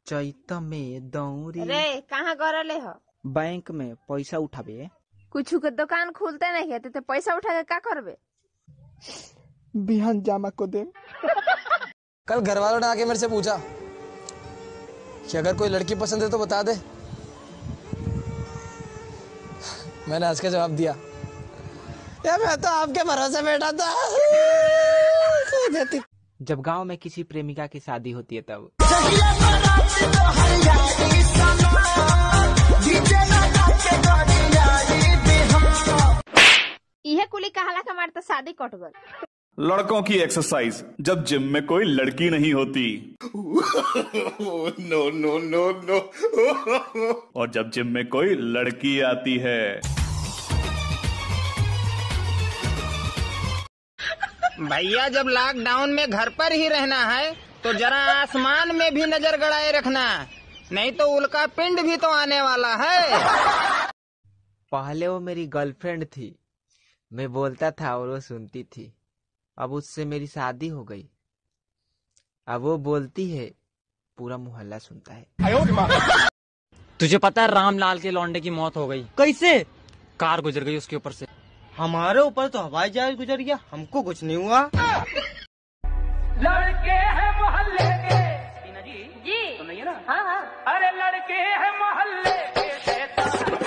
चैत में दौरी। रे कहाँ गरले हो? बैंक में पैसा उठाबे। कुछ के दुकान खुलते नहीं है तो पैसा उठा के क्या करबे? बिहान जामा को दे। कल घर वालों ने आके मेरे से पूछा कि अगर कोई लड़की पसंद है तो बता दे। मैंने हंस के जवाब दिया, यार मैं तो आपके भरोसे बैठा था। जब गांव में किसी प्रेमिका की शादी होती है तब यह कुली कहाला का मारता शादी कट गल। लड़कों की एक्सरसाइज जब जिम में कोई लड़की नहीं होती। No no no no. और जब जिम में कोई लड़की आती है। भैया जब लॉकडाउन में घर पर ही रहना है तो जरा आसमान में भी नजर गड़ाए रखना, नहीं तो उल्का पिंड भी तो आने वाला है। पहले वो मेरी गर्लफ्रेंड थी, मैं बोलता था और वो सुनती थी। अब उससे मेरी शादी हो गई, अब वो बोलती है पूरा मोहल्ला सुनता है। तुझे पता है रामलाल के लौंडे की मौत हो गई? कैसे? कार गुजर गई उसके ऊपर से। हमारे ऊपर तो हवाई जहाज गुजर गया, हमको कुछ नहीं हुआ। लड़के हैं मोहल्ले के। जी तो नहीं है ना? हाँ हाँ। अरे लड़के हैं मोहल्ले के।